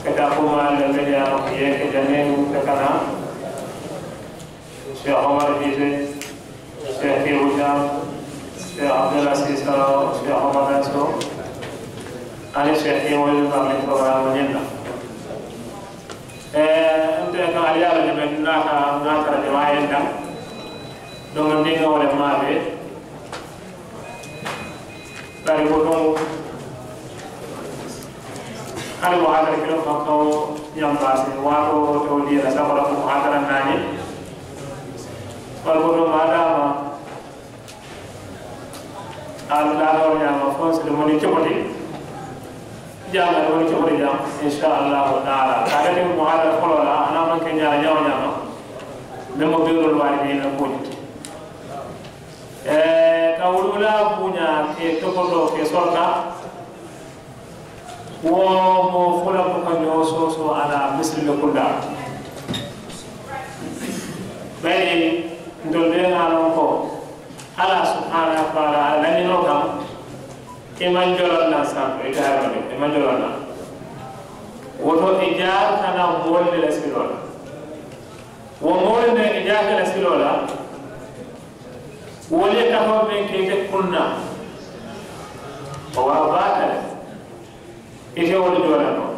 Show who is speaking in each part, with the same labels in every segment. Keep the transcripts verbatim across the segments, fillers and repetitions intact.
Speaker 1: كذا كما الذي يأخذ كجنين كنا شيخ عمر بيجي شيخ أليو شام شيخ عبد العزيز شيخ عمر ناسو أنا شيخ يوم قبل الفرع مننا أنت كان عليا لمن ناها ناها جماعة دم Mandinka wala maabe bari ko no hal muhadara kilo ko nyambasi wato to di la sabara ko muhadara nani wal ko no madama Allah no nyama fons de moni chobodi jama moni chobodi jam inshallah taala kada ni muhadara ko la ana man ke nyala nyaw nyama memo beerol wali na ko eh kawulula punya ke tokoto ke sorta wo mo fula ko kanyo so so ala misli kunda bari ndolde ngalo ko ala subhanahu wa ta'ala lani no kam e manjolo na sa e daro e manjolo na woto e jaar kana molle la silola wo molle e jaar kana silola wole taho be kete kunna o wa baata ite wol jora no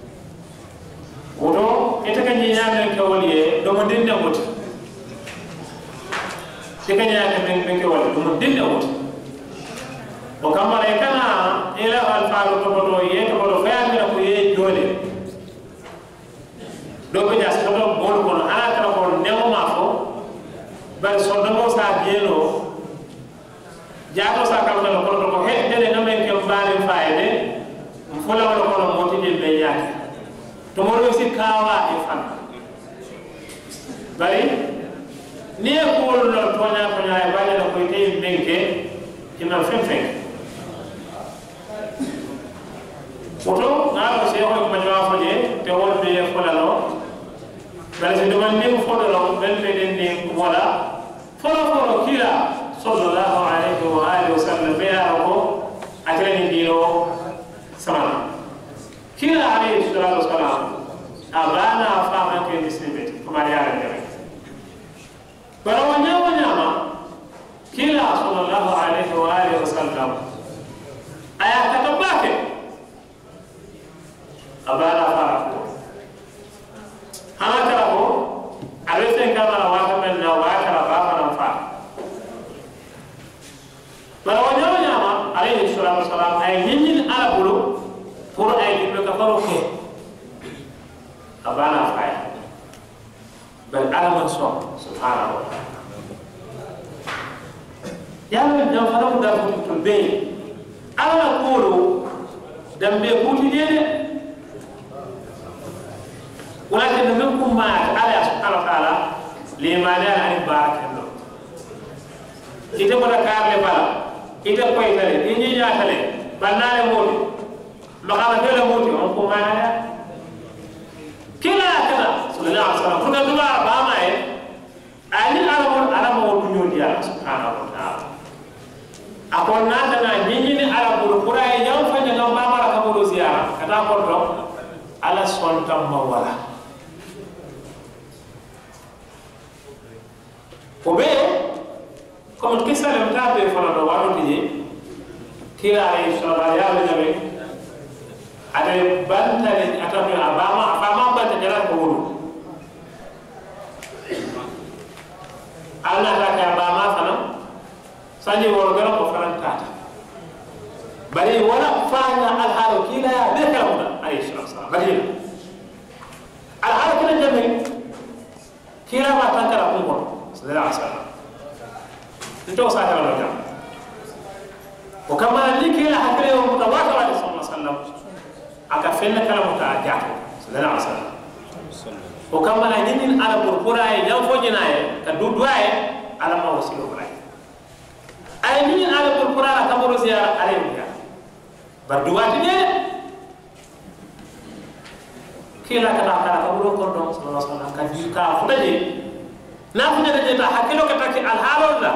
Speaker 1: woto ite kanyi nyame ke woliye do mo dinde wot te kanyi nyame men men ke wol do mo dinde wot o kamara kana ila al faru to bodo ye to bodo faami ko ye jole do ko jas to do bol ko ala kala ko nemo mafo bari so do mo sa bielo jaato sa kam na ko ko hedde na men ke baale faade mfula wala ko mo tidi be yaake to mo do si kawa e fan bari ni ko no tonya tonya e baale no ko te menke ina fen fen oto ngalo se ko ma jawa fo je te wol be fula no bari se do man ni fo do no ben be den ni wala folo folo kila sallallahu alaihi wa alihi wasallam biya ko atreni dino sama kila alayhi salatu wasalam abana afama ke disibeti kuma ya ngere bara wanya wanya ma kila sallallahu alaihi wa alihi wasallam aya katabake abana afama ko hana ko arese kama wa kama na wa kala baba na fa bara wanya wanya ma alayhi salatu wasalam ay nyin ala bulu pour ay dibbe ka faro ke abana fa bal alama so subhanahu wa ta'ala ya men jam fara ko da ko be ala kolo dambe kuti dede walakin minkum ma ala subhanahu wa ta'ala limana ani barakallahu ite ko da karle bala ite ko itale ni nya tale banale modi makama tele modi on ko mana kila kala sallallahu alaihi wasallam kuna dua ba mai ani arabon arabo dunyo dia subhanahu wa ta'ala akon nata na nyinyi ni arabo kurai yam fanya ngam ba mara kamudo ziara kata ko do ala sontam mawala obe comme kisa le mtabe fala do waro tije kila ay sallallahu alaihi wasallam ade bantale atabe abama abama banta jara ko wuro alla ta ka abama fana sanje woro gara ko fana tata bari wala fana al halu kila ya be kala muda ay sallallahu alaihi wasallam bari al halu kila jamme kila ma tankara ko ko sallallahu alaihi wasallam ndio sasa wala o kama likila hakile wa mutawatir sallallahu alaihi wasallam akafenna kala mutaaja sallallahu alaihi wasallam o kama na nyinin ala burkura e jam fo jinaye ka dudwaye ala ma wasilo bray ay nyinin ala burkura ka mo ziyara ale muya baduwati de kila kala kala ka buro ko don sallallahu alaihi wasallam ka jika fudaje na fudaje de ta hakilo ka taki al halalla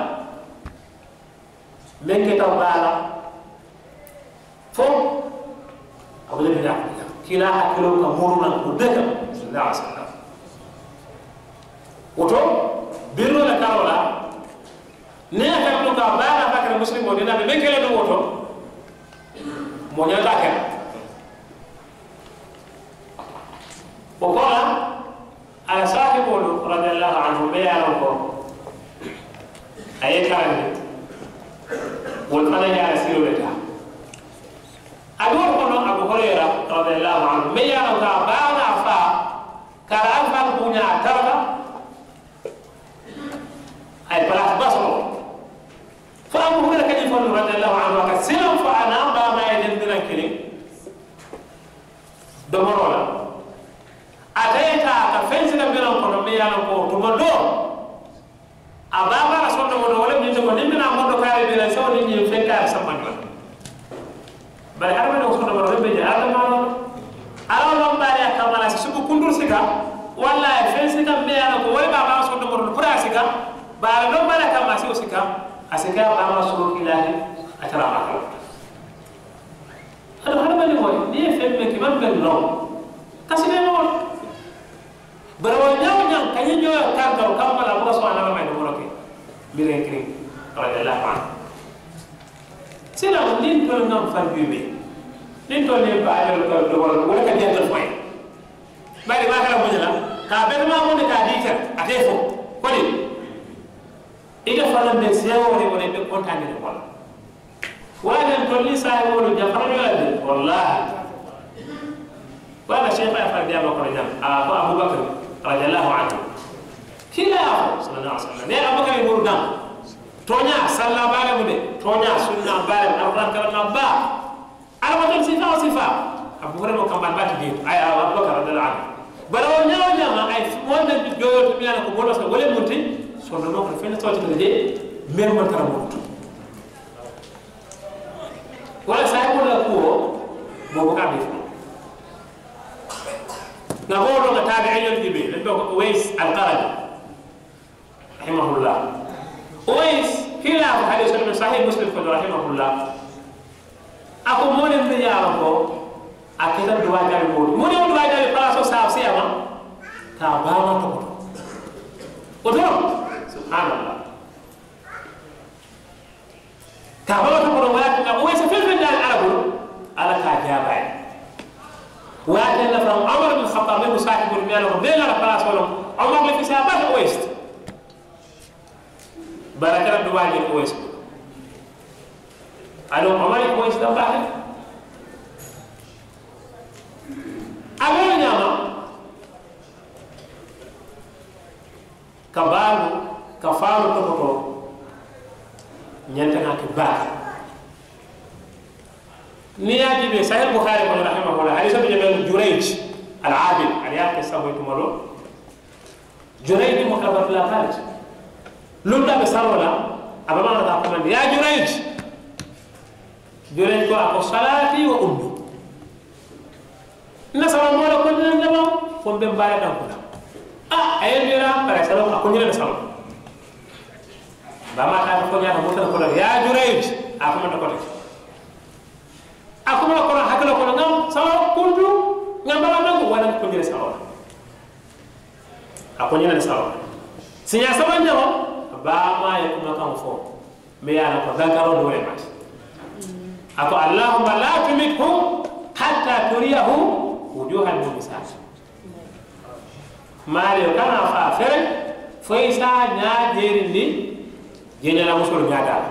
Speaker 1: men ke taw bala fo abule bi dak kila hakilo ka muruna ko deka sallallahu alaihi wasallam woto birno la karola ne ka to ka bana bakara muslimo dina be kele do woto mo nyata ka وقال على صاحب رضي الله عنه بيانه أي كلام والقضاء على سير بيتها أقول كنا أبو هريرة رضي الله عنه بيانه كابانا فا كرام فانبونا ترى أي بلاس بصره فأبو هريرة كيف رضي الله عنه كسلم فأنا بما يدين بنا كلي دمرولا atayta ka fensina bilan kono me yana ko to modo ababa la sonno modo wala ni to nimina modo kare bilan so ni ni fenka samman bari arma do sonno modo be jaa ma no ala no bari ka mala su ko kundur sika walla fensina me yana ko wala baba sonno modo pura sika bara no bala ka ma sika asika ba ma so ilahi atara ma ala hada bani mo ni femme ki man ben no kasine mo barawa nyaw nyaw kanyi nyoy karta o kamala ko so ana may do roke bire kri radiyallahu anhu sila nin to ngam far bibe nin to ne ba ala ko do wala ka jangal fay bari ba kala mujala ka be ma mo ne ka dita atefo ko ni ida fala be sewo ne wala be kontane ne wala wala to li sa wala jafar wala wallahi wala sheikh afar dia ba ko jam abu abubakar radiyallahu anhu kila sallallahu alaihi wasallam ne abubakar ibn dam tonya salla bale mu de tonya sunna bale alquran karam ba alwajin sifa sifa abubakar mo kambal bati de ay abubakar radiyallahu anhu barawo nyawo nyama ay wonde joyo to biana ko bolos wala munti so do ko fena tawti de mer mo karam mo wala say ko la ko bo ka def نقول تابعين الجبيل عنده أويس القرني رحمه الله أويس كلا حديث من صحيح مسلم رحمه الله أكو مون بياركو أكيد دوا جاري مون مون دوا جاري فلاسو ساف سيما كاباما تقول ودور سبحان الله كاباما تقول ولكن أويس في الفنجان العرب على كاجابين وأنا نفهم عمر بن الخطاب له صاحب المال وبين على خلاص ولا عمر اللي في سابات ويست بركة الدواجن ويست أنا عمر ويست ده بعد أقول نعم كبار كفار تبطل نيتنا كبار نياجي بسهل البخاري رحمه الله حديث ابن جبل جريج العابد عليها قصه ويتمرو جريج مخبر لا خالد لولا بسرولا ابا ما تقول يا جريج جريج كو صلاتي وامي نسال الله كل نبا فم بن بالا دكلا اه ايلا بارك سلام اكو ني نسال بما كان كو نيا مو يا جريج اكو ما تقول aku mau kono hakilo kono ngam sawa kundu ngambala nangu wala ko nyere sawa ako nyere sawa sinya sawa nyawo ba ma yakuma kan fo me yana ko dangaro do re mat ako allahumma la tumithu hatta turiyahu wujuhal mumisat mari kana fa fere fo isa nya jerindi jenya la musul nyada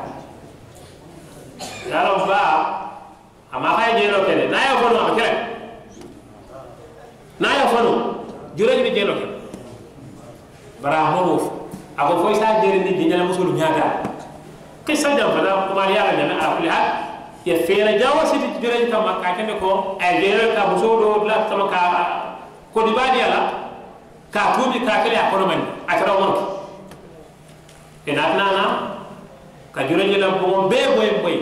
Speaker 1: ya rabba ama kay jeno kene na ya fono am kere na ya fono jure ni jeno kene bara hono ako foy sa jere ni jenya musulu nyaata kissa jam fada kuma ya la na akuli ha ya fera jawa siti jure ni kam ka kene ko ay jere ka musudo la tam ka ko di badi ala ka tubi ka kele akono man atara won ena nana ka jure ni la bo be boy boy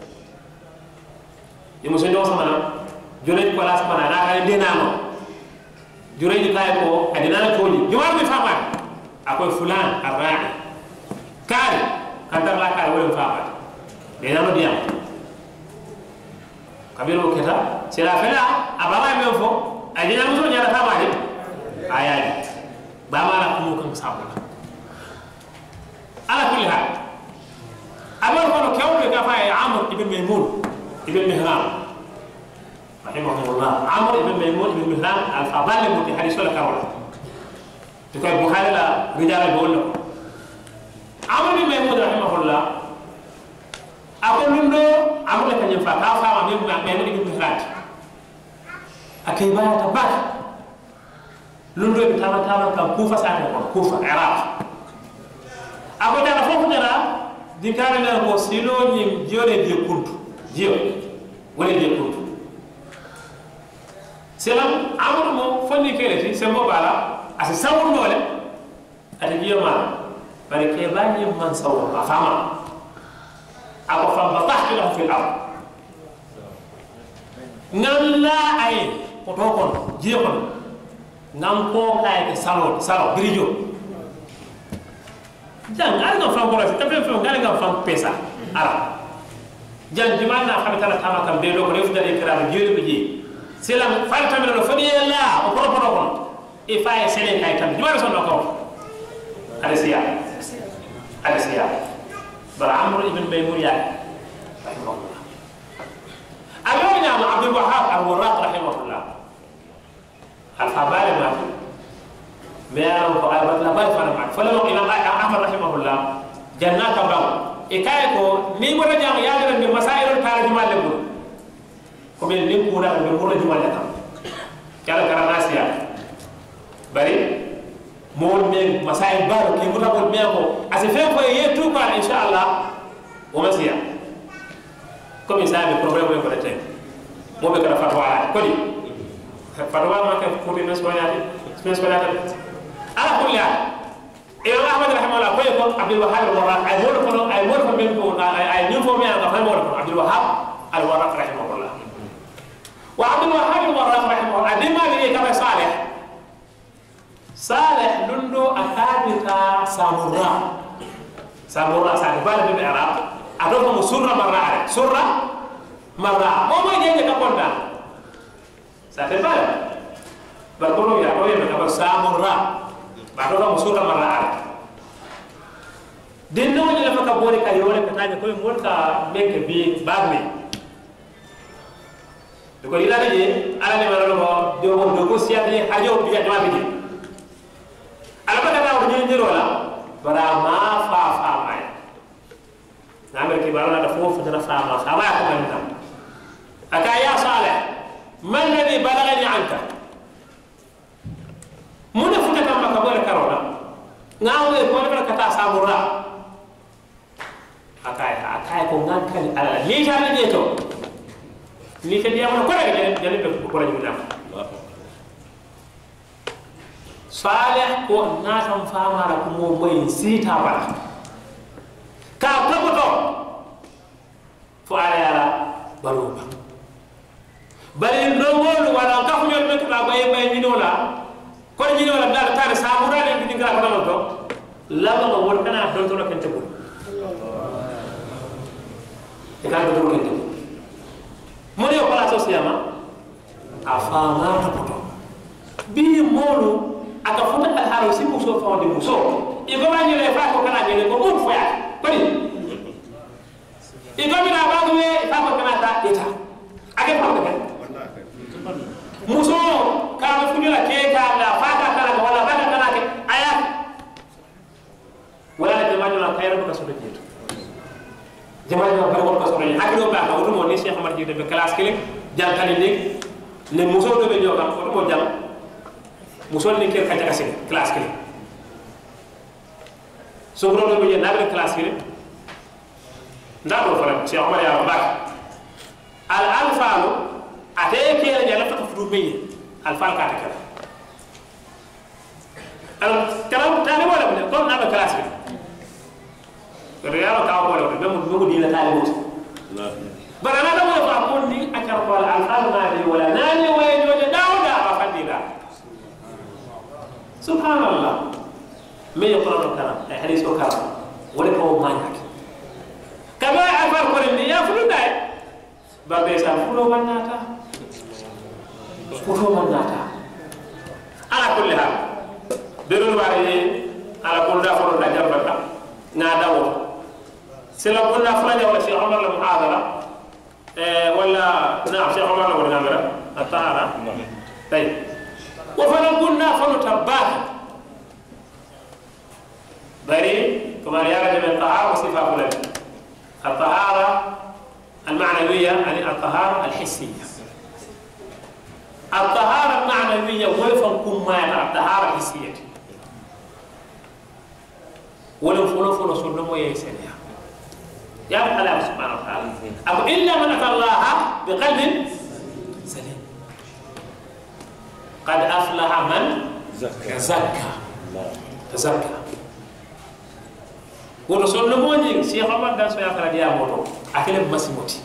Speaker 1: muso ndo samana jure ko la samana na kay denano jure ni kay ko adina ko ni jumar mi fama akoy fulan arra'i kare kadar la kay wala fama denano diam kabiro keta sila fela abama me fo ajina muso nyara fama de ayani bama la ko kan sabula ala kulli hal amar ko kewbe ka fa amr ibn maymun ibn mihran rahimahullah amr ibn maymun ibn mihran al fadal mu hadith wala kawla to ko bukhari la rijal bollo amr ibn maymun rahimahullah ako lundo amul ka nyem fa ka fa ma mem ma mem ibn mihran akay ba ta bak lundo bi tama tama ka kufa sa ko kufa iraq ako dara fofu dara di kare na ko silo ni jore di kuntu jio wala di kuntu selam amul mo fonni kele ti sembo bala asa sawul mole ati jio ma bare ke ba ni man sawu afama ako fa batahtu lahu fil ard ngalla ay ko to kon jio kon ngam ko kay ke salo salo birijo jang ala nga fam ko la tapé fam ngala nga fam pesa ala jang juma na xam tala tama kam be do ko def dale kram jeri be ji selam fal tamé no fadi la o ko ko ko e fay sele kay tam juma so no ko ala siya ala siya bara amr ibn maymun ya rahimahullah alona ma abdul wahhab al-warraq rahimahullah al-habari ma mais ko ay wat la bay fana mak fala mo imam ahmad rahimahullah jannata baw e kay ko ni mo rajam ya dara bi masailul tarjum mal ko ko be ni ko da be mo rajum mal tam kala karanasiya bari mo me masail bar ki mo tabol me ko ase fe ko ye tout quoi inshallah o masiya comme ça be problème ko rete mo be kala fatwa ko di fatwa ma ka ko ni naswayati naswayati ala kulli hal e ahmad rahimahullah ko ko abdul wahhab al-warraq ay wol ko ay wol ko ben ko ay ñu fo me nga fa wol ko abdul wahhab al-warraq rahimahullah wa abdul wahhab al-warraq rahimahullah adima bi ka salih salih lundo akabita samurra samurra sa bal bi arab ado ko surra marra surra marra mo mo je ka konda sa te bal ba ko ya ko ye ka samurra ba do ko sura mara ala den no ni la fa bore ka yole ka tanya ko mo ka menke bi bagme to ko ila de ala ne mara ko do ko do ko siya de ajo bi ya jama bi ala ba ka ni ni rola bara ma fa fa mai na mer ki bara da fofu da fa ma fa ba ko man tam aka ya salih man ladhi balagani anka muna futa kama kabore karona ngawe ko le kata samura akai akai ko ngankali ala li jana ni to ni ke dia mo ko rek jani be ko rajul nam salih ko na tam famara ko mo moy sita bala ka taboto fo ala ala baruba bari ndongol wala ka fu ñol be ka bay bay ni dola ko ni wala dal tare samura de ni ngara ko to la ma wol kana do to kente ko e ka do kente mo ne ko la sosiyama afama to to bi molu aka futa al haro si ko so fa de muso e go ma ni le fa ko kana ni ko mo foya ko ni e go mi na ba ko e fa ko kana ta eta ake fa ko muso ka fu ni la ke ka la fa ka kana wala fa ka kana ke aya wala jamaatu la khairu ka so de jeto jamaatu ba ko ko so ni akiro ba ko mo ni cheikh amar ji de classe kele jantali ni le muso do be joga ko ko jam muso ni ke ka jaka sen classe kele so bro do be na be classe kele ndaro fara cheikh amar ya ba al alfalu ate ke la jala fa fu be alfal ka ta kala alors kalam tani wala be ko na be classe ko realo ka ko wala be mo mo di la tali mot bara na do fa ko ni akar ko alfal ma di wala nani way joje dawda fa fadila subhanallah me yo ko kala ay hadith ko kala wala ko manyak kama alfal ko ni ya fulu dai ba be sa fulo wanata foto man nata ala kulli hal derul wari ala ko da fo da jarbata na dawo sila kunna fulaja wala Sheikh Omar la muhadara eh wala na Sheikh Omar la wala ngamara atahara طيب وفلان كنا فلو تباك بري كما يرجع من الطهارة وصفة فلان الطهارة المعنوية يعني الطهارة الحسية الطهارة المعنوية ويفهم كما الطهارة الحسية ولو فلو فلو سلموا يسنيها يا الله سبحانه وتعالى أو إلا من أتى الله بقلب سليم قد أفلح من زكى زكى تزكى ورسول نموني شيخ عمر دان سويا خلا ديا موتو أكلم مسموتي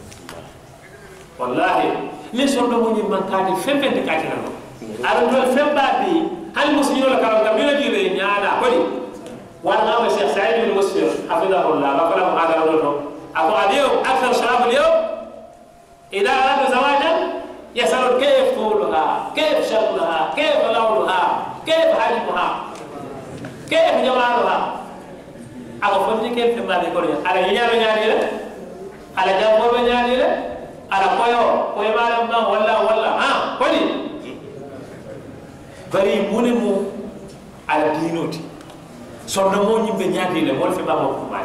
Speaker 1: والله من سول نموني من كادي فين فين تكاتي نمو أرندول فين بابي هل مسلمين ولا كلام كبير جيري نيانا بدي وانا ما شيخ سعيد بن مسلم حفظه الله بقول هذا الرجل أبو اليوم أكثر شباب اليوم إذا أرادوا زواجا يسألون كيف طولها كيف شكلها كيف لونها كيف حجمها كيف جمالها أبو فندي كيف في مالي كوريا على هي بنيانيله على جنب بنيانيله على كويو كوي مالهم ما ولا ولا ها كوني بري مونمو على دينوتي صنمو ني بنيانيله مول في بابو كوماي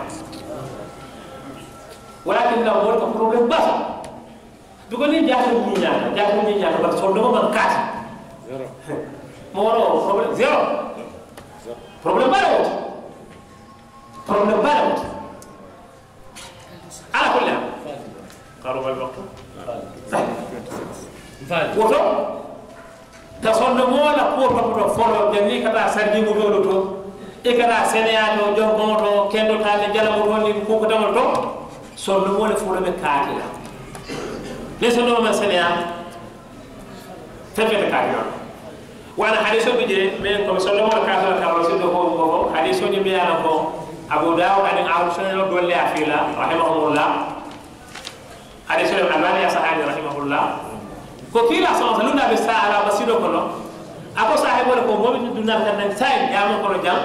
Speaker 1: ولكن لو مول كبروبلم بس dugoni jahil ni nyata jahil ni nyata ba so do man kat zero moro problem zero problem baro problem baro ala kullu قرب الوقت فال وتو تصون مولا كور كبر فولو جني كدا سرجي مو دو تو e kada seneya to jongo to kendo tale jala mo woni ko ko dama to son mo le fulo be kaatila ليس نوع من سنة تفهم كاريون وأنا حديثه بيجي من كم سلم ولا كذا كذا سيده هو هو حديثه جميع أنا هو أبو داود عن عائشة رضي الله عنها رحمه الله حديثه الألباني صحيح رحمه الله كوكيلا سما سلونا بالساعة بسيطة كله أبو صاحب ولا كم مو بدنا كنا ساين يا مو كله جام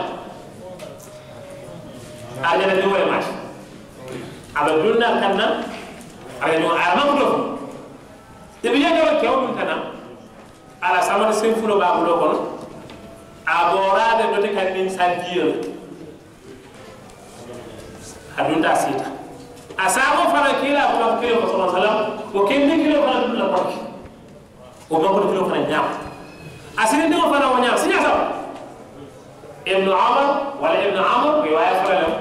Speaker 1: على الدول ماشي أبو بدنا كنا على الدول على ما كله تبي جاوا كيو من كنا على سامر سينفلو بابلو كون أبورا ده دوتي كان سادير هدون تاسيتا أسامو فلا كيلا فلا كيلو صلى الله عليه وسلم وكين كيلو فلا دون لبرك وما كل كيلو فلا نيام أسين دم فلا ونيام سنيا سوا ابن عمر ولا ابن عمر رواية فلا لهم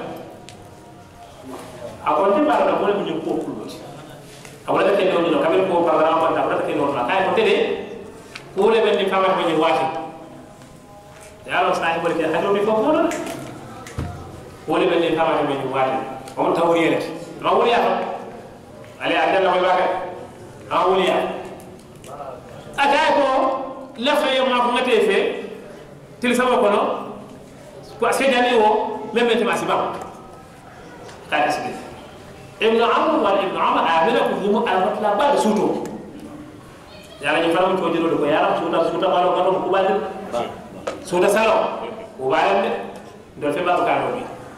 Speaker 1: أقول تبى على دموع من يقول كلوش أقول لك إنه إنه كمل كوب برنامج ما تقول لك إنه ما كاي كتير كل من يفهم من يواجه يا الله صاحب ولك هذا من يفهمونه كل من يفهم من يواجه ومن توريه لك ما هو ليه على عدل ما يبغى ما هو ليه أكايكو لفه يوم ما كنت تيفي تلسما كنا كأسيدني هو مم تما سبب كذا سيد ابن عمرو ولا ابن عمر عامله كذوم المطلب بعد سوتو يعني يفهم توجيه له يا رب سوتا سوتا قالوا قالوا كوبال سوتا سالو كوبال ده في باب كانوا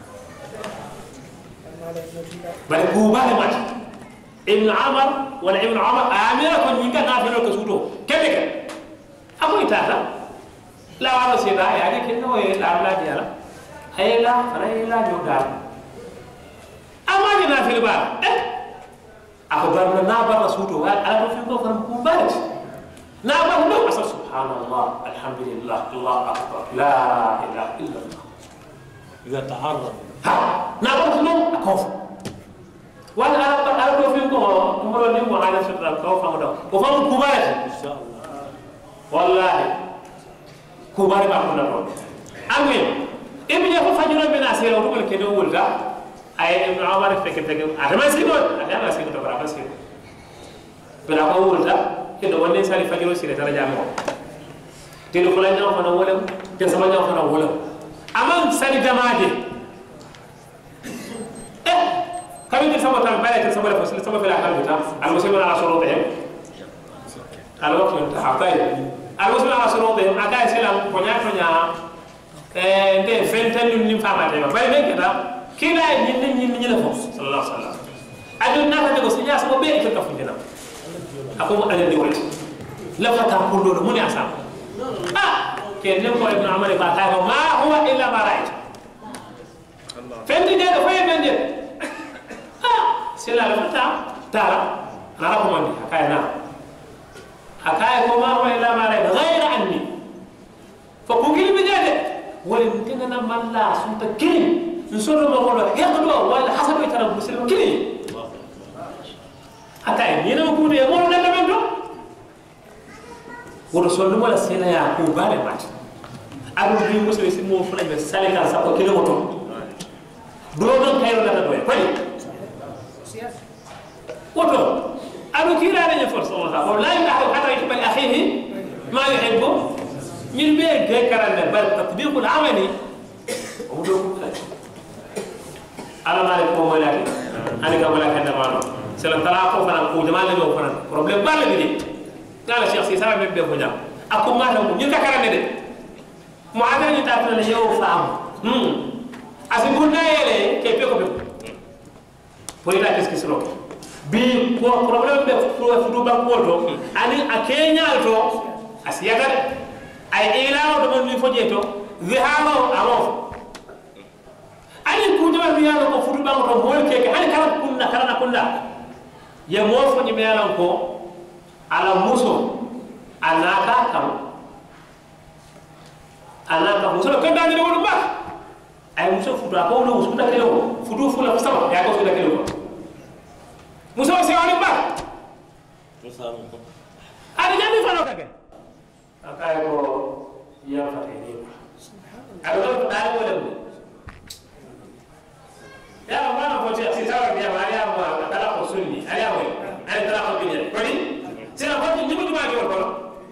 Speaker 1: بل كوبال مات ابن عمر ولا ابن عمر عامله كن كان نافله كسوتو كيف أبو يتعالى لا على سيدا يعني كأنه لا لا ديالا هي لا فلا لا جودار أما جنا في البار أخبرنا نابر رسوله أنا في كفر مبارك نابر نو أصل سبحان الله الحمد لله الله أكبر لا إله إلا الله
Speaker 2: إذا تعرض
Speaker 1: ها نابر نو أكفر وأنا أنا أنا في كفر مرة نيم وعلى سبب كفر هذا كفر مبارك
Speaker 2: إن شاء الله
Speaker 1: والله كبار ما كنا نقول أمين إبن يفو فجر من أسير ورقم الكدو ولدا أي ابن عمر فكر فكر أتما سيدون أتما سيدون تبرع بس كده بلا هو ولدا كده ولين سالي فجر وسيرة ترى جامعه تلو فلان جام فنا ولم تسمع جام فنا ولم أمام سالي جماعة إيه كم يجي سما تام بالك سما لا فصل سما في الأحد بتاع المسلمين على شروطهم الوقت انتهى طيب المسلم أصله بهم أكاد سلام كنيا كنيا أنت فنتن من فما تبى بس من كذا كلا ينن ينن يلفظ صلى الله عليه وسلم أجل ناس تقول سنيا سبب بيك كفندنا أقوم أنا ديوت لا فتقول له من يسام آه كأنه هو ابن عمر فاتاه ما هو إلا ما رأيت فهمت جد فهم من جد آه سلا لفتا ترى نعرف من دي حكاية حكاية ما هو إلا ما رأيت غير عني فبقول بجد ولمتنا نملا لا سنت كلم نسول ما قالوا يقدوا ولا حسب ترى مسلم كلم حتى ينام يكون يمر ولا منه ورسول الله سينا يا كوبا لمات أبو بن مسلم يسموه فلان بس سالك على سبعة كيلو متر دولون كيلو لا تدوي كذي وتو أبو كيلا على يفرس الله ولا يمدح حتى يحب لأخيه ما يحبه من بين ذكرنا بل تطبيق العملي أنا ما لكم ولكن أنا كمان لكن دمانو سلام تلاقوا فانا كوجمان لي وفانا problem bal bi قال الشيخ سيسا من بيبو جام أكو ما لهم يتكرر ندي معادن يتعطل اليوم فهم هم أسيبونا يلي كيف يكون بويلا كيس كيس لوك بي problem بفلو فلو بقولو أني أكينيا التو أسيادر أي إلا ودمن لفوجيتو ذهابه أموف أني كوجمان بيانا كفلو بقولو بقول كيك أني كلام كنا كلامنا كنا يموف نيميانا كو على موسو أناكا كم أناكا موسو كم داني لون ما أي موسو فدوا كم لون موسو ده كيلو فدوا فلا فسما يا كم فدوا كيلو موسو سيواني ما أنا جاني فلو كذا أكايو يا فتيني أنا لو أنا ولا يا ما أنا فوتي سيساوي يا ما يا ما أنا خصوني أنا وين أنا ترى خبيني كذي سينا فوتي نبغى نبغى نقول كلام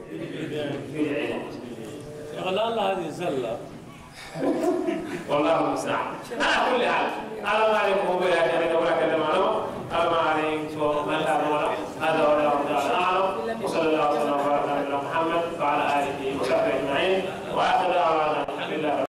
Speaker 2: يا الله هذه زلة
Speaker 1: والله المستعان على كل حال على ما عليكم وبلا كان ولا كلام عنه على ما عليكم